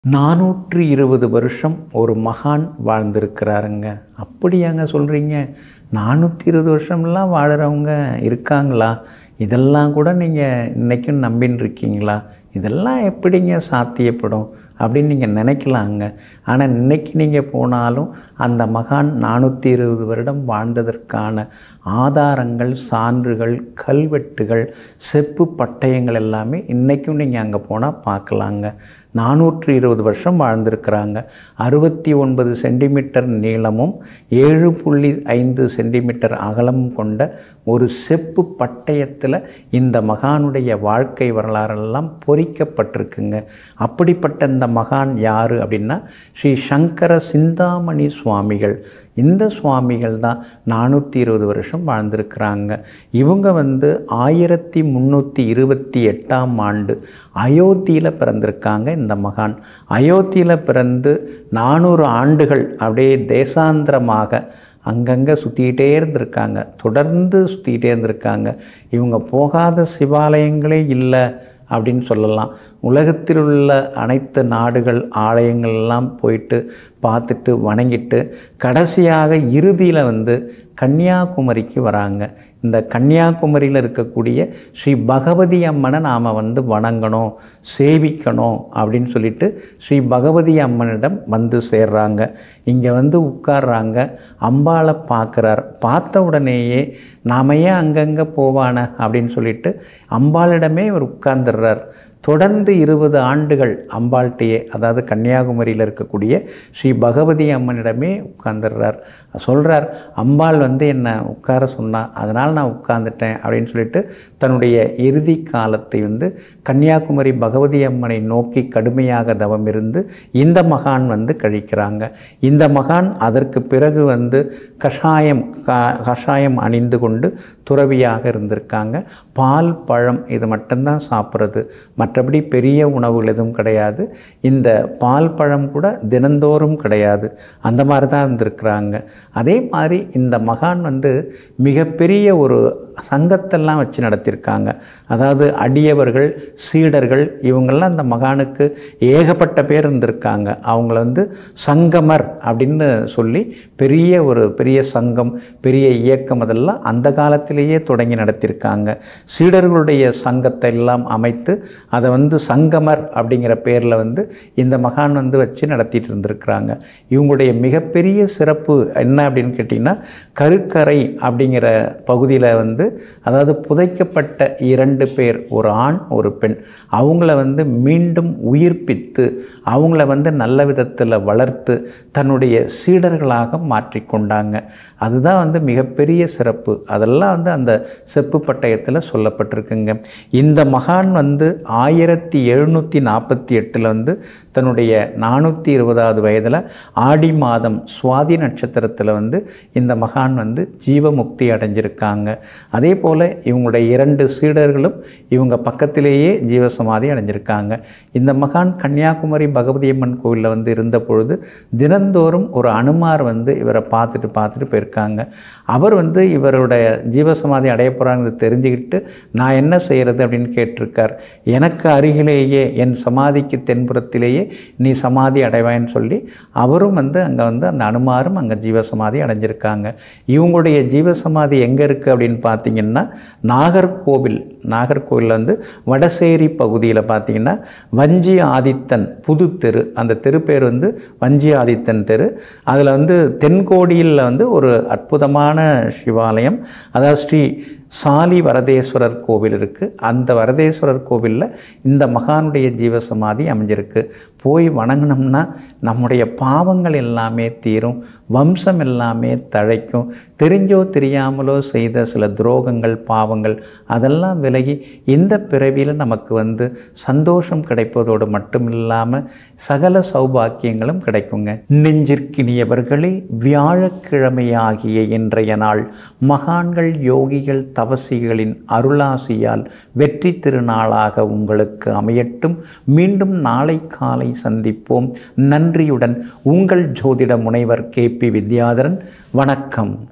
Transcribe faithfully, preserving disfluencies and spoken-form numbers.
நானூற்று இருபது வருஷம் ஒரு மகான் வாழ்ந்திருக்கிறாருங்க. அப்படியாங்க சொல்கிறீங்க? நானூற்றி இருபது வருஷம்லாம் வாழுறவங்க இருக்காங்களா? இதெல்லாம் கூட நீங்கள் இன்றைக்கும் நம்பின்னு இருக்கீங்களா? இதெல்லாம் எப்படிங்க சாத்தியப்படும் அப்படின்னு நீங்கள் நினைக்கலாங்க. ஆனால் இன்றைக்கி நீங்கள் போனாலும் அந்த மகான் நானூற்றி இருபது வருடம் வாழ்ந்ததற்கான ஆதாரங்கள், சான்றுகள், கல்வெட்டுகள், செப்பு பட்டயங்கள் எல்லாமே இன்றைக்கும் நீங்கள் அங்கே போனால் பார்க்கலாங்க. நானூற்று இருபது வருஷம் வாழ்ந்திருக்கிறாங்க. அறுபத்தி ஒன்பது சென்டிமீட்டர் நீளமும் ஏழு புள்ளி ஐந்து சென்டிமீட்டர் அகலமும் கொண்ட ஒரு செப்பு பட்டயத்தில் இந்த மகானுடைய வாழ்க்கை வரலாறெல்லாம் பொறிக்கப்பட்டிருக்குங்க. அப்படிப்பட்ட இந்த மகான் யார் அப்படின்னா ஸ்ரீ சங்கர சிந்தாமணி சுவாமிகள். இந்த சுவாமிகள் தான் நானூற்றி இருபது வருஷம் வாழ்ந்திருக்கிறாங்க. இவங்க வந்து ஆயிரத்தி முந்நூற்றி இருபத்தி எட்டாம் ஆண்டு அயோத்தியில் பிறந்திருக்காங்க. இந்த மகான் அயோத்தியில் பிறந்து நானூறு ஆண்டுகள் அப்படியே தேசாந்திரமாக அங்கங்கே சுற்றிக்கிட்டே இருந்திருக்காங்க. தொடர்ந்து சுற்றிக்கிட்டே இருந்திருக்காங்க. இவங்க போகாத சிவாலயங்களே இல்லை அப்படின்னு சொல்லலாம். உலகத்தில் உள்ள அனைத்து நாடுகள் ஆலயங்கள்லாம் போயிட்டு பார்த்துட்டு வணங்கிட்டு கடைசியாக இறுதியில் வந்து கன்னியாகுமரிக்கு வராங்க. இந்த கன்னியாகுமரியில் இருக்கக்கூடிய ஸ்ரீ பகவதி அம்மனை நாம் வந்து வணங்கணும், சேவிக்கணும் அப்படின்னு சொல்லிட்டு ஸ்ரீ பகவதி அம்மனிடம் வந்து சேர்றாங்க. இங்கே வந்து உட்கார்றாங்க. அம்பாளை பார்க்குறார். பார்த்த உடனேயே நாம ஏன் அங்கங்கே போவான அப்படின்னு சொல்லிட்டு அம்பாளிடமே இவர் உட்கார்ந்துடுறார். தொடர்ந்து இருபது ஆண்டுகள் அம்பாள்கிட்டையே, அதாவது கன்னியாகுமரியில் இருக்கக்கூடிய ஸ்ரீ பகவதி அம்மனிடமே உட்கார்ந்துடுறார். சொல்கிறார், அம்பாள் வந்து என்னை உட்கார சொன்னா, அதனால் நான் உட்கார்ந்துட்டேன் அப்படின்னு சொல்லிட்டு தன்னுடைய இறுதி காலத்தை வந்து கன்னியாகுமரி பகவதி அம்மனை நோக்கி கடுமையாக தவம் இருந்து இந்த மகான் வந்து கழிக்கிறாங்க. இந்த மகான் அதற்கு பிறகு வந்து கஷாயம் கஷாயம் அணிந்து கொண்டு துறவியாக இருந்திருக்காங்க. பால், பழம் இது மட்டும்தான் சாப்பிட்றது. மற்றபடி பெரிய உணவுகள் எதுவும் கிடையாது. இந்த பால், பழம் கூட தினந்தோறும் கிடையாது. அந்த மாதிரி தான் இருந்திருக்கிறாங்க. அதே மாதிரி இந்த மகான் வந்து மிகப்பெரிய ஒரு சங்கத்தெல்லாம் வச்சு நடத்தியிருக்காங்க. அதாவது அடியவர்கள், சீடர்கள் இவங்கெல்லாம் இந்த மகானுக்கு ஏகப்பட்ட பேர் இருந்திருக்காங்க. அவங்கள வந்து சங்கமர் அப்படின்னு சொல்லி பெரிய ஒரு பெரிய சங்கம், பெரிய இயக்கம் அதெல்லாம் அந்த காலத்திலேயே தொடங்கி நடத்தியிருக்காங்க. சீடர்களுடைய சங்கத்தை எல்லாம் அமைத்து அதை வந்து சங்கமர் அப்படிங்கிற பேரில் வந்து இந்த மகான் வந்து வச்சு நடத்திட்டு இருந்திருக்கிறாங்க. இவங்களுடைய மிகப்பெரிய சிறப்பு என்ன அப்படின்னு கேட்டிங்கன்னா, கருக்கரை அப்படிங்கிற பகுதியில் வந்து அதாவது புதைக்கப்பட்ட இரண்டு பேர், ஒரு ஆண் ஒரு பெண், அவங்கள வந்து மீண்டும் உயிர்ப்பித்து அவங்கள வந்து நல்ல விதத்தில் வளர்த்து தன்னுடைய சீடர்களாக மாற்றிக்கொண்டாங்க. அதுதான் வந்து மிகப்பெரிய சிறப்பு. அதெல்லாம் வந்து அந்த செப்பு பட்டயத்தில் சொல்லப்பட்டிருக்குங்க. இந்த மகான் வந்து ஆயிரத்தி எழுநூற்றி நாற்பத்தி எட்டில் வந்து தன்னுடைய நானூற்றி இருபதாவது வயதில் ஆடி மாதம் சுவாதி நட்சத்திரத்தில் வந்து இந்த மகான் வந்து ஜீவமுக்தி அடைஞ்சிருக்காங்க. அதே போல் இவங்களுடைய இரண்டு சீடர்களும் இவங்க பக்கத்திலேயே ஜீவசமாதி அடைஞ்சிருக்காங்க. இந்த மகான் கன்னியாகுமரி பகவதி அம்மன் கோவிலில் வந்து இருந்த பொழுது தினந்தோறும் ஒரு அனுமார் வந்து இவரை பார்த்துட்டு பார்த்துட்டு போயிருக்காங்க. அவர் வந்து இவருடைய ஜீவசமாதி அடைய போகிறாங்க தெரிஞ்சுக்கிட்டு நான் என்ன செய்கிறது அப்படின்னு கேட்டிருக்கார். எனக்கு அருகிலேயே என் சமாதிக்கு தென்புறத்திலேயே நீ சமாதி அடைவான்னு சொல்லி அவரும் வந்து அங்கே வந்து அந்த அனுமாரும் அங்கே ஜீவசமாதி அடைஞ்சிருக்காங்க. இவங்களுடைய ஜீவசமாதி எங்கே இருக்குது அப்படின்னு பார்த்தீங்கன்னா நாகர்கோவில். நாகர்கோவில் வந்து வடசேரி பகுதியில் பார்த்தீங்கன்னா வஞ்சி ஆதித்தன் புது தெரு, அந்த தெரு பேர் வந்து வஞ்சி ஆதித்தன் தெரு. அதில் வந்து தென்கோடியில் வந்து ஒரு அற்புதமான சிவாலயம், அதாவது ஸ்ரீ சாலி வரதேஸ்வரர் கோவில் இருக்குது. அந்த வரதேஸ்வரர் கோவிலில் இந்த மகானுடைய ஜீவசமாதி அமைஞ்சிருக்கு. போய் வணங்கினோம்னா நம்முடைய பாவங்கள் எல்லாமே தீரும், வம்சம் எல்லாமே தழைக்கும். தெரிஞ்சோ தெரியாமலோ செய்த சில துரோகங்கள், பாவங்கள் அதெல்லாம் விலகி இந்த பிறவியில் நமக்கு வந்து சந்தோஷம் கிடைப்பதோடு மட்டும் இல்லாமல் சகல சௌபாக்கியங்களும் கிடைக்குங்க. நெஞ்சிற்கினியவர்களே, வியாழக்கிழமையாகிய இன்றைய நாள் மகான்கள், யோகிகள், தவசிகளின் அருளாசியால் வெற்றி திருநாளாக உங்களுக்கு அமையட்டும். மீண்டும் நாளை காலை சந்திப்போம். நன்றியுடன் உங்கள் ஜோதிட முனைவர் கே பி வித்யாதரன். வணக்கம்.